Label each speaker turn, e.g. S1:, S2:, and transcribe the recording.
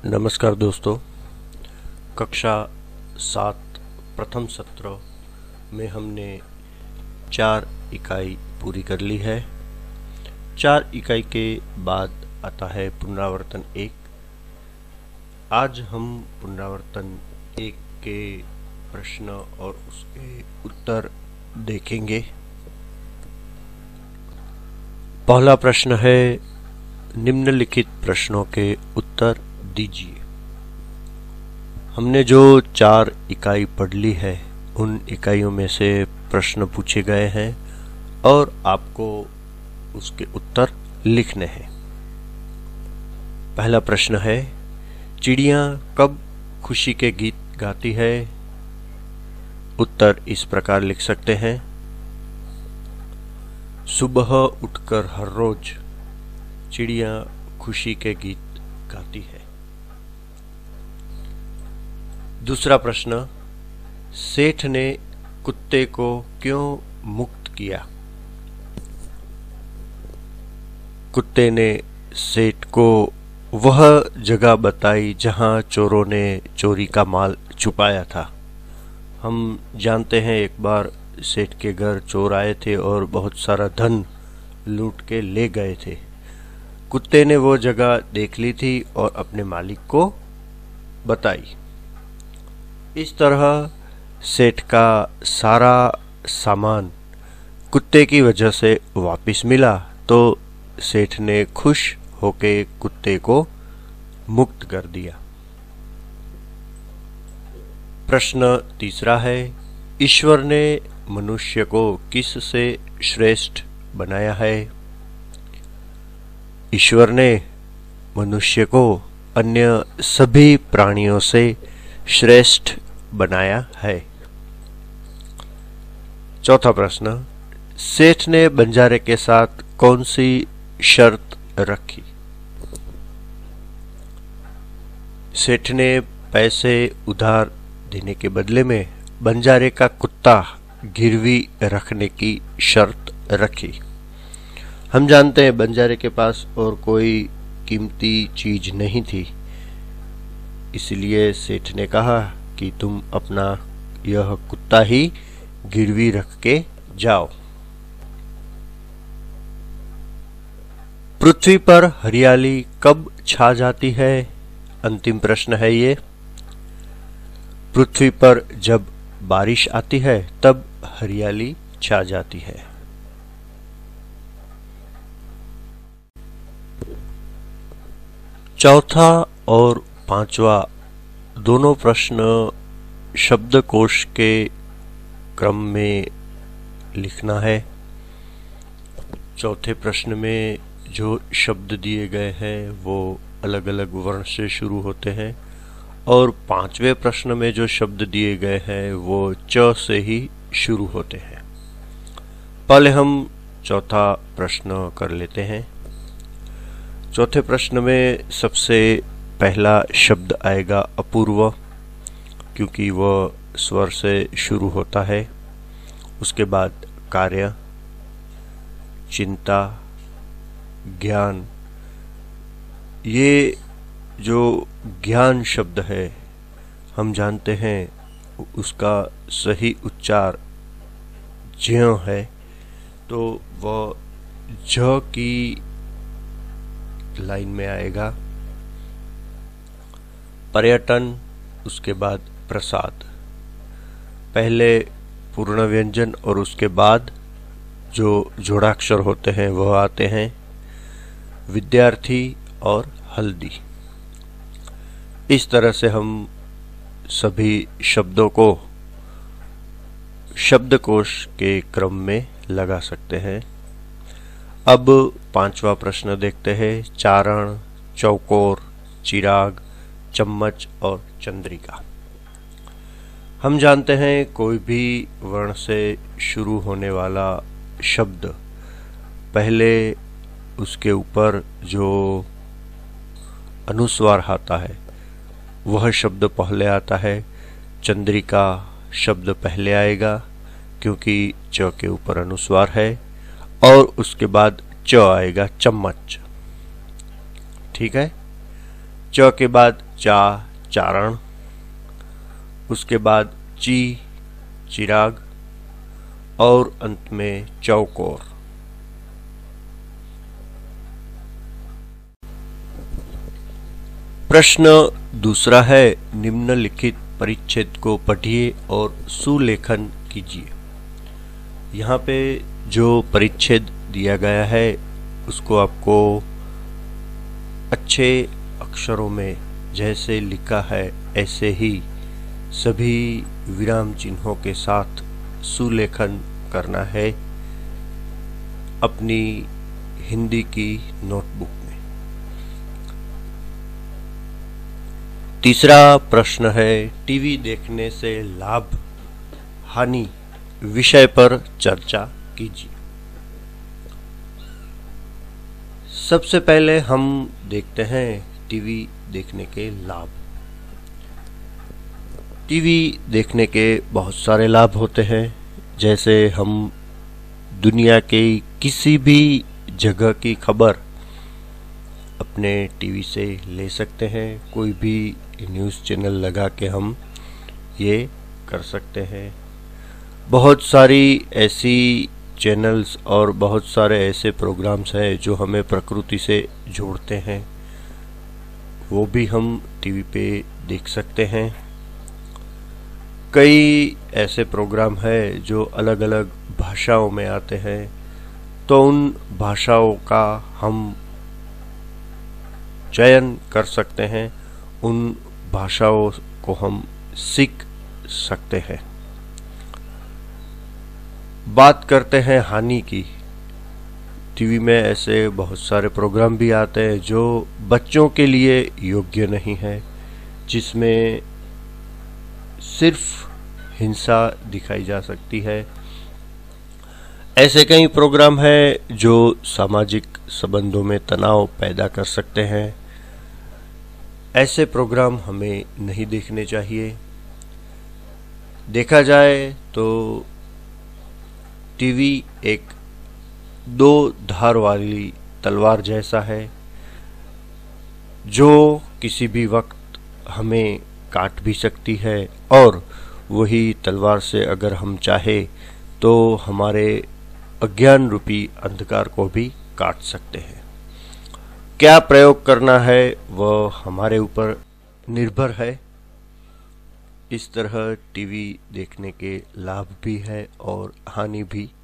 S1: नमस्कार दोस्तों। कक्षा 7 प्रथम सत्र में हमने 4 इकाई पूरी कर ली है। 4 इकाई के बाद आता है पुनरावर्तन 1। आज हम पुनरावर्तन 1 के प्रश्न और उसके उत्तर देखेंगे। पहला प्रश्न है, निम्नलिखित प्रश्नों के उत्तर दीजिए। हमने जो 4 इकाई पढ़ ली है उन इकाइयों में से प्रश्न पूछे गए हैं और आपको उसके उत्तर लिखने हैं। पहला प्रश्न है, चिड़िया कब खुशी के गीत गाती है? उत्तर इस प्रकार लिख सकते हैं, सुबह उठकर हर रोज चिड़िया खुशी के गीत गाती है। दूसरा प्रश्न, सेठ ने कुत्ते को क्यों मुक्त किया? कुत्ते ने सेठ को वह जगह बताई जहां चोरों ने चोरी का माल छुपाया था। हम जानते हैं एक बार सेठ के घर चोर आए थे और बहुत सारा धन लूट के ले गए थे। कुत्ते ने वो जगह देख ली थी और अपने मालिक को बताई। इस तरह सेठ का सारा सामान कुत्ते की वजह से वापस मिला, तो सेठ ने खुश होके कुत्ते को मुक्त कर दिया। प्रश्न तीसरा है, ईश्वर ने मनुष्य को किस से श्रेष्ठ बनाया है? ईश्वर ने मनुष्य को अन्य सभी प्राणियों से श्रेष्ठ बनाया है। चौथा प्रश्न, सेठ ने बंजारे के साथ कौन सी शर्त रखी? सेठ ने पैसे उधार देने के बदले में बंजारे का कुत्ता गिरवी रखने की शर्त रखी। हम जानते हैं बंजारे के पास और कोई कीमती चीज नहीं थी, इसलिए सेठ ने कहा कि तुम अपना यह कुत्ता ही गिरवी रख के जाओ। पृथ्वी पर हरियाली कब छा जाती है? अंतिम प्रश्न है ये। पृथ्वी पर जब बारिश आती है तब हरियाली छा जाती है। चौथा और पांचवा दोनों प्रश्न शब्दकोश के क्रम में लिखना है। चौथे प्रश्न में जो शब्द दिए गए हैं वो अलग अलग वर्ण से शुरू होते हैं और पांचवें प्रश्न में जो शब्द दिए गए हैं वो च से ही शुरू होते हैं। पहले हम चौथा प्रश्न कर लेते हैं। चौथे प्रश्न में सबसे पहला शब्द आएगा अपूर्व, क्योंकि वह स्वर से शुरू होता है। उसके बाद कार्य, चिंता, ज्ञान। ये जो ज्ञान शब्द है हम जानते हैं उसका सही उच्चार ज्ञ है, तो वह झ की लाइन में आएगा। पर्यटन, उसके बाद प्रसाद। पहले पूर्ण व्यंजन और उसके बाद जो जोड़ाक्षर होते हैं वह आते हैं। विद्यार्थी और हल्दी। इस तरह से हम सभी शब्दों को शब्दकोश के क्रम में लगा सकते हैं। अब पांचवा प्रश्न देखते हैं। चारण, चौकोर, चिराग, चम्मच और चंद्रिका। हम जानते हैं कोई भी वर्ण से शुरू होने वाला शब्द पहले उसके ऊपर जो अनुस्वार आता है वह शब्द पहले आता है। चंद्रिका शब्द पहले आएगा क्योंकि च के ऊपर अनुस्वार है, और उसके बाद च आएगा चम्मच। ठीक है, च के बाद चा चारण, उसके बाद ची चिराग और अंत में चौकोर। प्रश्न दूसरा है, निम्नलिखित परिच्छेद को पढ़िए और सुलेखन कीजिए। यहाँ पे जो परिच्छेद दिया गया है उसको आपको अच्छे अक्षरों में जैसे लिखा है ऐसे ही सभी विराम चिन्हों के साथ सुलेखन करना है अपनी हिंदी की नोटबुक में। तीसरा प्रश्न है, टीवी देखने से लाभ हानि विषय पर चर्चा कीजिए। सबसे पहले हम देखते हैं टीवी देखने के लाभ। टीवी देखने के बहुत सारे लाभ होते हैं, जैसे हम दुनिया के किसी भी जगह की खबर अपने टीवी से ले सकते हैं। कोई भी न्यूज़ चैनल लगा के हम ये कर सकते हैं। बहुत सारी ऐसी चैनल्स और बहुत सारे ऐसे प्रोग्राम्स हैं जो हमें प्रकृति से जोड़ते हैं, वो भी हम टीवी पे देख सकते हैं। कई ऐसे प्रोग्राम हैं जो अलग अलग भाषाओं में आते हैं, तो उन भाषाओं का हम चयन कर सकते हैं, उन भाषाओं को हम सीख सकते हैं। बात करते हैं हानि की। टीवी में ऐसे बहुत सारे प्रोग्राम भी आते हैं जो बच्चों के लिए योग्य नहीं है, जिसमें सिर्फ हिंसा दिखाई जा सकती है। ऐसे कई प्रोग्राम हैं जो सामाजिक संबंधों में तनाव पैदा कर सकते हैं। ऐसे प्रोग्राम हमें नहीं देखने चाहिए। देखा जाए तो टीवी एक दो धार वाली तलवार जैसा है, जो किसी भी वक्त हमें काट भी सकती है, और वही तलवार से अगर हम चाहे तो हमारे अज्ञान रूपी अंधकार को भी काट सकते हैं। क्या प्रयोग करना है वह हमारे ऊपर निर्भर है। इस तरह टीवी देखने के लाभ भी है और हानि भी